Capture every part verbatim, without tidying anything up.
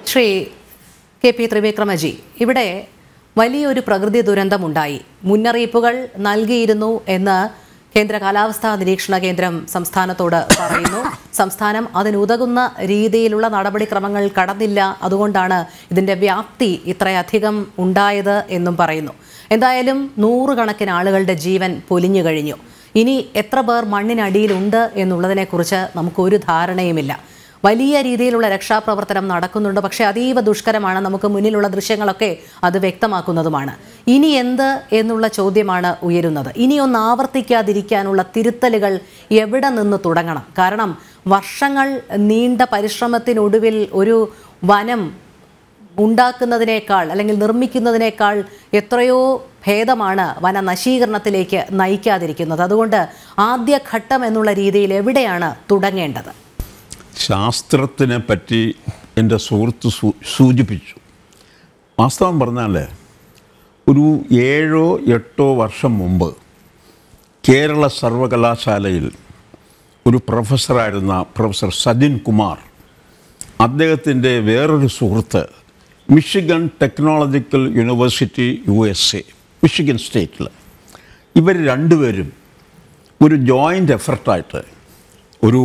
Shri K P ത്രിവിക്രമജി, ഇവിടെ വലിയൊരു പ്രകൃതി ദുരന്തമുണ്ടായി. മുന്നറിയിപ്പുകൾ നൽകിയിരുന്നു എന്ന് കേന്ദ്ര കാലാവസ്ഥാ നിരീക്ഷണ കേന്ദ്രം സംസ്ഥാനത്തോട് പറയുന്നു. സംസ്ഥാനം അതിനുതകുന്ന രീതിയിലുള്ള നടപടിക്രമങ്ങൾ കടന്നില്ല, അതുകൊണ്ടാണ് ഇതിൻ്റെ വ്യാപ്തി ഇത്രയധികം ഉണ്ടായത് എന്നും പറയുന്നു. എന്തായാലും നൂറുകണക്കിന് ആളുകളുടെ ജീവൻ പൊലിഞ്ഞു കഴിഞ്ഞു. ഇനി എത്ര പേർ മണ്ണിനടിയിലുണ്ട് എന്നുള്ളതിനെക്കുറിച്ച് നമുക്കൊരു ധാരണയുമില്ല. വലിയ രീതിയിലുള്ള രക്ഷാപ്രവർത്തനം നടക്കുന്നുണ്ട്, പക്ഷേ അതീവ ദുഷ്കരമാണ്. നമുക്ക് മുന്നിലുള്ള ദൃശ്യങ്ങളൊക്കെ അത് വ്യക്തമാക്കുന്നതുമാണ്. ഇനി എന്ത് എന്നുള്ള ചോദ്യമാണ് ഉയരുന്നത്. ഇനിയൊന്ന് ആവർത്തിക്കാതിരിക്കാനുള്ള തിരുത്തലുകൾ എവിടെ നിന്ന് തുടങ്ങണം? കാരണം വർഷങ്ങൾ നീണ്ട പരിശ്രമത്തിനൊടുവിൽ ഒരു വനം ഉണ്ടാക്കുന്നതിനേക്കാൾ അല്ലെങ്കിൽ നിർമ്മിക്കുന്നതിനേക്കാൾ എത്രയോ ഭേദമാണ് വനനശീകരണത്തിലേക്ക് നയിക്കാതിരിക്കുന്നത്. അതുകൊണ്ട് ആദ്യഘട്ടം എന്നുള്ള രീതിയിൽ എവിടെയാണ് തുടങ്ങേണ്ടത്? ശാസ്ത്രത്തിനെ പറ്റി എൻ്റെ സുഹൃത്ത് സൂചിപ്പിച്ചു. വാസ്തവം പറഞ്ഞാൽ ഒരു ഏഴോ എട്ടോ വർഷം മുമ്പ് കേരള സർവകലാശാലയിൽ ഒരു പ്രൊഫസറായിരുന്ന പ്രൊഫസർ സജിൻ കുമാർ, അദ്ദേഹത്തിൻ്റെ വേറൊരു സുഹൃത്ത് Michigan technological university U S A Michigan സ്റ്റേറ്റിൽ, ഇവർ രണ്ടുപേരും ഒരു ജോയിൻ്റ് എഫർട്ടായിട്ട് ഒരു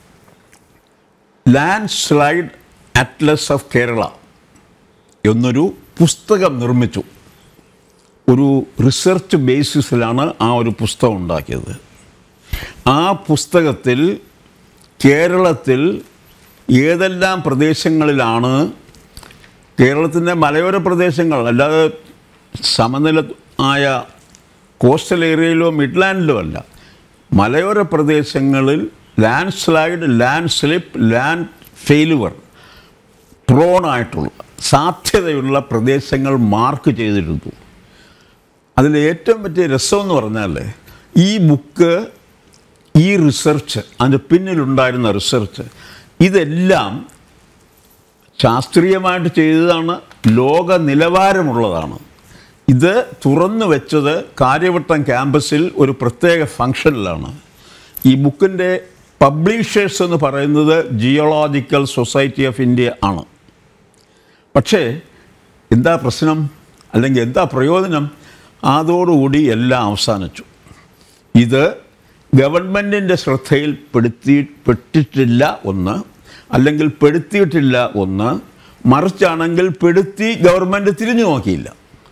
land slide atlas of Kerala എന്നൊരു പുസ്തകം നിർമ്മിച്ചു. ഒരു റിസർച്ച് ബേസിസിലാണ് ആ ഒരു പുസ്തകം ഉണ്ടാക്കിയത്. ആ പുസ്തകത്തിൽ കേരളത്തിൽ ഏതെല്ലാം പ്രദേശങ്ങളിലാണ്, കേരളത്തിൻ്റെ മലയോര പ്രദേശങ്ങൾ അല്ലാതെ സമനില ആയ കോസ്റ്റൽ ഏരിയയിലോ മിഡ്ലാൻഡിലോ അല്ല, മലയോര പ്രദേശങ്ങളിൽ land slide, land slip, land failure പ്രോണായിട്ടുള്ള സാധ്യതയുള്ള പ്രദേശങ്ങൾ മാർക്ക് ചെയ്തിരുന്നു. അതിൽ ഏറ്റവും പറ്റിയ രസമെന്ന് പറഞ്ഞാൽ ഈ ബുക്ക്, ഈ റിസർച്ച്, അതിൻ്റെ പിന്നിലുണ്ടായിരുന്ന റിസർച്ച് ഇതെല്ലാം ശാസ്ത്രീയമായിട്ട് ചെയ്തതാണ്, ലോക നിലവാരമുള്ളതാണ്. ഇത് തുറന്നു വെച്ചത് കാര്യവട്ടം ക്യാമ്പസിൽ ഒരു പ്രത്യേക ഫംഗ്ഷനിലാണ്. ഈ ബുക്കിൻ്റെ പബ്ലിഷേഴ്സ് എന്ന് പറയുന്നത് ജിയോളജിക്കൽ സൊസൈറ്റി ഓഫ് ഇന്ത്യ ആണ്. പക്ഷേ എന്താ പ്രശ്നം, അല്ലെങ്കിൽ എന്താ പ്രയോജനം? അതോടുകൂടി എല്ലാം അവസാനിച്ചു. ഇത് ഗവൺമെൻറ്റിൻ്റെ ശ്രദ്ധയിൽ പെടുത്തി പെട്ടിട്ടില്ല ഒന്ന്, അല്ലെങ്കിൽ പെടുത്തിയിട്ടില്ല ഒന്ന്, മറിച്ചാണെങ്കിൽ പെടുത്തി ഗവൺമെൻറ് തിരിഞ്ഞു നോക്കിയില്ല.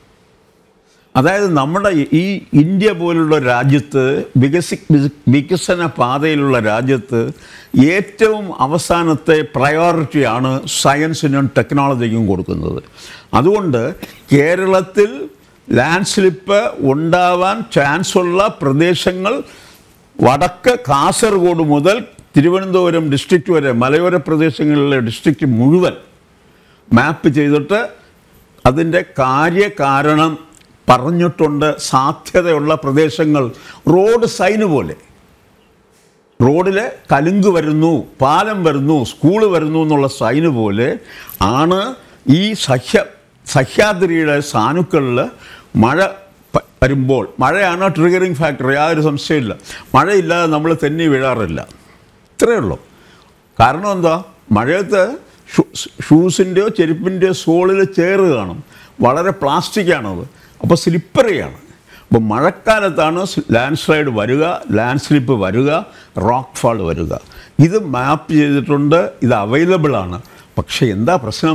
അതായത് നമ്മുടെ ഈ ഇന്ത്യ പോലുള്ള രാജ്യത്ത്, വികസി വികസന പാതയിലുള്ള രാജ്യത്ത് ഏറ്റവും അവസാനത്തെ പ്രയോറിറ്റിയാണ് സയൻസിനും ടെക്നോളജിക്കും കൊടുക്കുന്നത്. അതുകൊണ്ട് കേരളത്തിൽ ലാൻഡ് സ്ലിപ്പ് ഉണ്ടാവാൻ ചാൻസുള്ള പ്രദേശങ്ങൾ വടക്ക് കാസർഗോഡ് മുതൽ തിരുവനന്തപുരം ഡിസ്ട്രിക്റ്റ് വരെ, മലയോര പ്രദേശങ്ങളിലെ ഡിസ്ട്രിക്റ്റ് മുഴുവൻ മാപ്പ് ചെയ്തിട്ട് അതിൻ്റെ കാര്യകാരണം പറഞ്ഞിട്ടുണ്ട്. സാധ്യതയുള്ള പ്രദേശങ്ങൾ റോഡ് സൈന് പോലെ, റോഡിൽ കലുങ്ക് വരുന്നു, പാലം വരുന്നു, സ്കൂള് വരുന്നു എന്നുള്ള സൈന് പോലെ ആണ് ഈ സഹ്യ സഹ്യാദ്രിയുടെ സാനുക്കളിൽ മഴ വരുമ്പോൾ, മഴയാണ് ട്രിഗറിങ് ഫാക്ടർ, യാതൊരു സംശയമില്ല. മഴയില്ലാതെ നമ്മൾ തെന്നി വീഴാറില്ല. ഇത്രയേ ഉള്ളൂ. കാരണം എന്താ, മഴയത്ത് ഷൂസിൻ്റെയോ ചെരുപ്പിൻ്റെയോ സോളിൽ ചേറ് കാണും, വളരെ പ്ലാസ്റ്റിക്കാണത്, അപ്പോൾ സ്ലിപ്പറിയാണ്. അപ്പോൾ മഴക്കാലത്താണ് ലാൻഡ് സ്ലൈഡ് വരിക, ലാൻഡ് സ്ലിപ്പ് വരിക, റോക്ക് ഫാൾ വരിക. ഇത് മാപ്പ് ചെയ്തിട്ടുണ്ട്, ഇത് അവൈലബിൾ ആണ്. പക്ഷേ എന്താ പ്രശ്നം?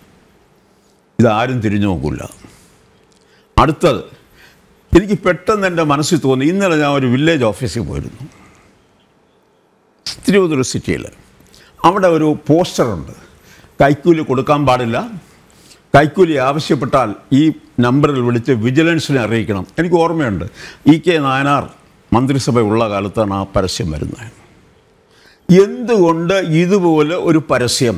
ഇതാരും തിരിഞ്ഞു നോക്കില്ല. അടുത്തത് എനിക്ക് പെട്ടെന്ന് എൻ്റെ മനസ്സിൽ തോന്നി, ഇന്നലെ ഞാൻ ഒരു വില്ലേജ് ഓഫീസിൽ പോയിരുന്നു തിരുവനന്തപുരം സിറ്റിയിൽ. അവിടെ ഒരു പോസ്റ്ററുണ്ട്, കൈക്കൂലി കൊടുക്കാൻ പാടില്ല, കൈക്കൂലി ആവശ്യപ്പെട്ടാൽ ഈ നമ്പറിൽ വിളിച്ച് വിജിലൻസിനെ അറിയിക്കണം. എനിക്ക് ഓർമ്മയുണ്ട്, ഇ കെ നായനാർ മന്ത്രിസഭ ഉള്ള കാലത്താണ് ആ പരസ്യം വരുന്നത്. എന്തുകൊണ്ട് ഇതുപോലെ ഒരു പരസ്യം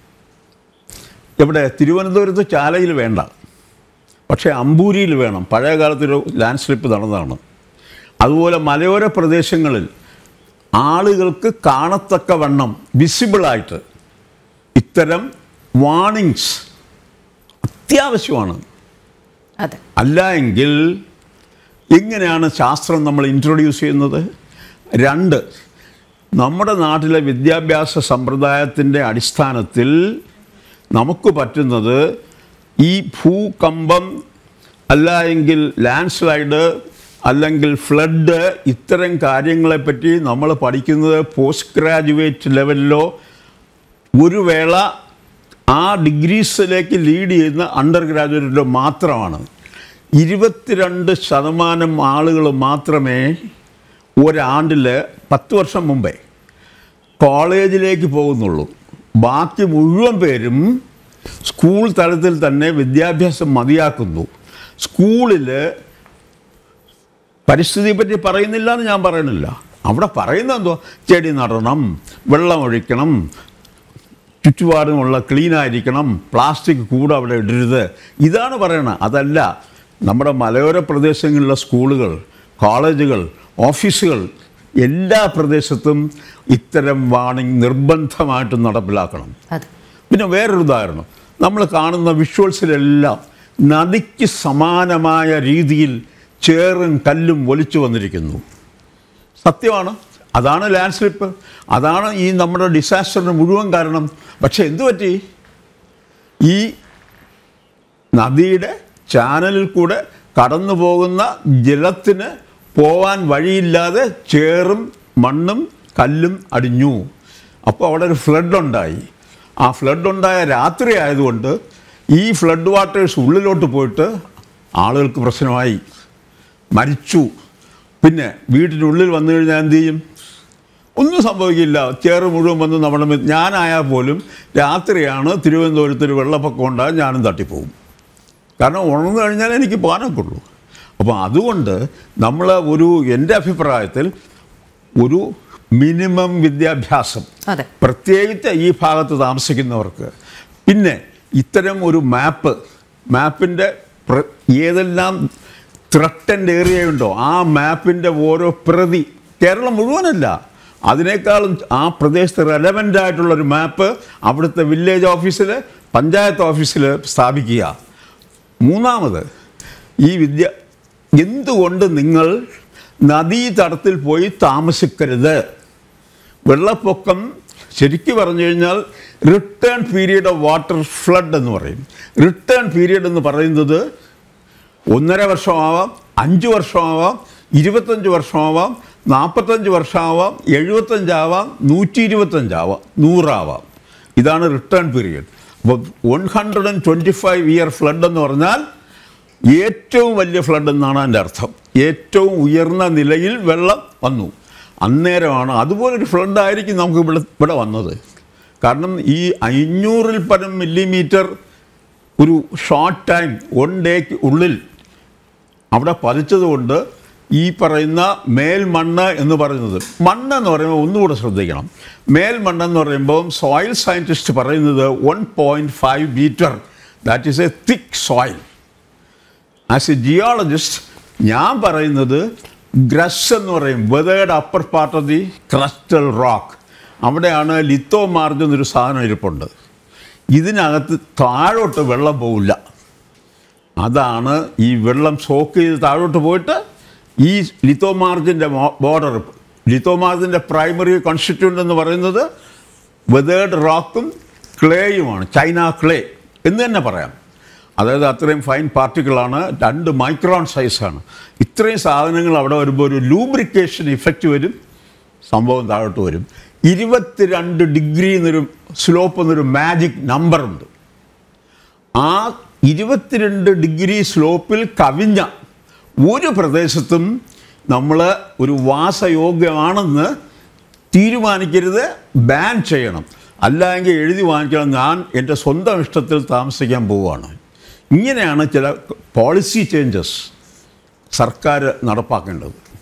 ഇവിടെ തിരുവനന്തപുരത്ത് ചാലയിൽ വേണ്ട, പക്ഷേ അമ്പൂരിയിൽ വേണം? പഴയ കാലത്തൊരു ലാൻഡ് സ്ലിപ്പ് നടന്നതാണ്. അതുപോലെ മലയോര പ്രദേശങ്ങളിൽ ആളുകൾക്ക് കാണത്തക്ക വണ്ണം വിസിബിളായിട്ട് ഇത്തരം വാർണിങ്സ് അത്യാവശ്യമാണ്. അല്ല എങ്കിൽ എങ്ങനെയാണ് ശാസ്ത്രം നമ്മൾ ഇൻട്രൊഡ്യൂസ് ചെയ്യുന്നത്? രണ്ട്, നമ്മുടെ നാട്ടിലെ വിദ്യാഭ്യാസ സമ്പ്രദായത്തിൻ്റെ അടിസ്ഥാനത്തിൽ നമുക്ക് പറ്റുന്നത് ഈ ഭൂകമ്പം അല്ല എങ്കിൽ ലാൻഡ് സ്ലൈഡ് അല്ലെങ്കിൽ ഫ്ലഡ് ഇത്തരം കാര്യങ്ങളെപ്പറ്റി നമ്മൾ പഠിക്കുന്നത് പോസ്റ്റ് ഗ്രാജുവേറ്റ് ലെവലിലോ ഒരു വേള ആ ഡിഗ്രീസിലേക്ക് ലീഡ് ചെയ്യുന്ന അണ്ടർ ഗ്രാജുവേറ്റിലോ മാത്രമാണ്. ഇരുപത്തിരണ്ട് ശതമാനം ആളുകൾ മാത്രമേ ഒരാണ്ടിൽ പത്ത് വർഷം മുമ്പേ കോളേജിലേക്ക് പോകുന്നുള്ളൂ. ബാക്കി മുഴുവൻ പേരും സ്കൂൾ തലത്തിൽ തന്നെ വിദ്യാഭ്യാസം മതിയാക്കുന്നു. സ്കൂളിൽ പരിസ്ഥിതിയെ പറ്റി പറയുന്നില്ല എന്ന് ഞാൻ പറയുന്നില്ല. അവിടെ പറയുന്നത് എന്തോ ചെടി നടണം, വെള്ളമൊഴിക്കണം, ചുറ്റുപാടുമുള്ള ക്ലീനായിരിക്കണം, പ്ലാസ്റ്റിക് കൂടെ അവിടെ ഇടരുത്, ഇതാണ് പറയണത്. അതല്ല, നമ്മുടെ മലയോര പ്രദേശങ്ങളിലെ സ്കൂളുകൾ, കോളേജുകൾ, ഓഫീസുകൾ എല്ലാ പ്രദേശത്തും ഇത്തരം വാണിംഗ് നിർബന്ധമായിട്ട് നടപ്പിലാക്കണം. പിന്നെ വേറൊരു ഉദാഹരണം, നമ്മൾ കാണുന്ന വിഷ്വൽസിലെല്ലാം നദിക്ക് സമാനമായ രീതിയിൽ ചേറും കല്ലും ഒലിച്ചു വന്നിരിക്കുന്നു. സത്യമാണ്, അതാണ് ലാൻഡ് സ്ലിപ്പ്, അതാണ് ഈ നമ്മുടെ ഡിസാസ്റ്ററിന് മുഴുവൻ കാരണം. പക്ഷെ എന്തു പറ്റി? ഈ നദിയുടെ ചാനലിൽ കൂടെ കടന്നു പോകുന്ന ജലത്തിന് പോവാൻ വഴിയില്ലാതെ ചേറും മണ്ണും കല്ലും അടിഞ്ഞു. അപ്പോൾ അവിടെ ഒരു ഫ്ലഡ് ഉണ്ടായി. ആ ഫ്ലഡ് ഉണ്ടായ രാത്രി ആയതുകൊണ്ട് ഈ ഫ്ലഡ് വാട്ടേഴ്സ് ഉള്ളിലോട്ട് പോയിട്ട് ആളുകൾക്ക് പ്രശ്നമായി, മരിച്ചു. പിന്നെ വീട്ടിനുള്ളിൽ വന്നു കഴിഞ്ഞാൽ എന്തു ചെയ്യും? ഒന്നും സംഭവിക്കില്ല. ചേറ് മുഴുവൻ വന്ന് നമ്മുടെ ഞാനായാൽ പോലും രാത്രിയാണ് തിരുവനന്തപുരത്തൊരു വെള്ളപ്പൊക്കം ഉണ്ടായാൽ ഞാനും തട്ടിപ്പോവും. കാരണം ഉണർന്നു കഴിഞ്ഞാൽ എനിക്ക് പോകാനൊക്കെ ഉള്ളൂ. അപ്പോൾ അതുകൊണ്ട് നമ്മൾ ഒരു എൻ്റെ അഭിപ്രായത്തിൽ ഒരു മിനിമം വിദ്യാഭ്യാസം, പ്രത്യേകിച്ച് ഈ ഭാഗത്ത് താമസിക്കുന്നവർക്ക്, പിന്നെ ഇത്തരം ഒരു മാപ്പ്, മാപ്പിൻ്റെ ഏതെല്ലാം ത്രട്ടൻ്റ് ഏരിയ ഉണ്ടോ ആ മാപ്പിൻ്റെ ഓരോ പ്രതി, കേരളം മുഴുവനല്ല, അതിനേക്കാളും ആ പ്രദേശത്ത് റെലവൻ്റ് ആയിട്ടുള്ളൊരു മാപ്പ് അവിടുത്തെ വില്ലേജ് ഓഫീസിൽ, പഞ്ചായത്ത് ഓഫീസിൽ സ്ഥാപിക്കുക. മൂന്നാമത്, ഈ വിദ്യ എന്തുകൊണ്ട് നിങ്ങൾ നദീതടത്തിൽ പോയി താമസിക്കരുത്? വെള്ളപ്പൊക്കം ശരിക്കും പറഞ്ഞു കഴിഞ്ഞാൽ return period of water flood എന്ന് പറയും. റിട്ടേൺ പീരീഡ് എന്ന് പറയുന്നത് ഒന്നര വർഷമാവാം, അഞ്ച് വർഷമാവാം, ഇരുപത്തഞ്ച് വർഷമാവാം, നാൽപ്പത്തഞ്ച് വർഷമാവാം, എഴുപത്തഞ്ചാവാം, നൂറ്റി ഇരുപത്തഞ്ചാവാം, നൂറാവാം. ഇതാണ് റിട്ടേൺ പീരീഡ്. അപ്പോൾ one hundred and twenty five year flood എന്ന് പറഞ്ഞാൽ ഏറ്റവും വലിയ ഫ്ലഡ് എന്നാണ് അതിൻ്റെ അർത്ഥം. ഏറ്റവും ഉയർന്ന നിലയിൽ വെള്ളം വന്നു, അന്നേരമാണ്. അതുപോലൊരു ഫ്ലഡായിരിക്കും നമുക്ക് ഇവിടെ ഇവിടെ വന്നത്. കാരണം ഈ അഞ്ഞൂറിൽ പരം മില്ലിമീറ്റർ ഒരു ഷോർട്ട് ടൈം വൺ ഡേക്ക് ഉള്ളിൽ അവിടെ പതിച്ചതുകൊണ്ട് ഈ പറയുന്ന മേൽമണ്ണ് എന്ന് പറയുന്നത്, മണ്ണ് എന്ന് പറയുമ്പോൾ ഒന്നുകൂടെ ശ്രദ്ധിക്കണം. മേൽമണ്ണെന്ന് പറയുമ്പോൾ സോയിൽ സയൻറ്റിസ്റ്റ് പറയുന്നത് one point five metre, that is a thick soil. As a geologist ഞാൻ പറയുന്നത് ഗ്രസ് എന്ന് പറയും, weathered upper part of the crustal rock. Lithomarge മാർജ് എന്നൊരു സാധനം ഇരിപ്പുണ്ട്. ഇതിനകത്ത് താഴോട്ട് വെള്ളം പോവില്ല. അതാണ് ഈ വെള്ളം സോക്ക് ചെയ്ത് താഴോട്ട് പോയിട്ട് ഈ ലിത്തോ മാർജിൻ്റെ ബോർഡർ, ലിത്തോ മാർജിൻ്റെ പ്രൈമറി കോൺസ്റ്റിറ്റ്യൂൻ്റ് എന്ന് പറയുന്നത് വെതേർഡ് റോക്കും ക്ലേയുമാണ്, ചൈന ക്ലേ എന്ന് തന്നെ പറയാം. അതായത് അത്രയും ഫൈൻ പാർട്ടിക്കിളാണ്, രണ്ട് മൈക്രോൺ സൈസാണ്. ഇത്രയും സാധനങ്ങൾ അവിടെ വരുമ്പോൾ ഒരു ലൂബ്രിക്കേഷൻ ഇഫക്റ്റ് വരും, സംഭവം താഴോട്ട് വരും. ഇരുപത്തിരണ്ട് ഡിഗ്രി എന്നൊരു സ്ലോപ്പ് എന്നൊരു മാജിക് നമ്പറുണ്ട്. ആ ഇരുപത്തിരണ്ട് ഡിഗ്രി സ്ലോപ്പിൽ കവിഞ്ഞ ഒരു പ്രദേശത്തും നമ്മൾ ഒരു വാസയോഗ്യമാണെന്ന് തീരുമാനിക്കരുത്, ബാൻ ചെയ്യണം. അല്ലെങ്കിൽ എഴുതി വാങ്ങിക്കണം, ഞാൻ എൻ്റെ സ്വന്തം ഇഷ്ടത്തിൽ താമസിക്കാൻ പോവുകയാണ്. ഇങ്ങനെയാണ് ചില പോളിസി ചേഞ്ചസ് സർക്കാർ നടപ്പാക്കേണ്ടത്.